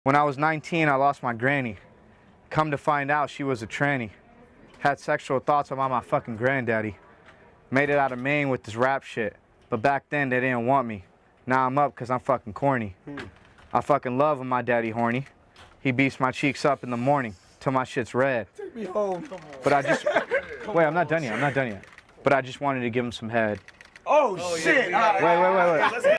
When I was 19, I lost my granny. Come to find out, she was a tranny. Had sexual thoughts about my fucking granddaddy. Made it out of Maine with this rap shit. But back then, they didn't want me. Now I'm up because I'm fucking corny. I fucking love when my daddy horny. He beats my cheeks up in the morning till my shit's red. Take me home. But I just... Wait, I'm not done yet. But I just wanted to give him some head. Oh shit! Wait.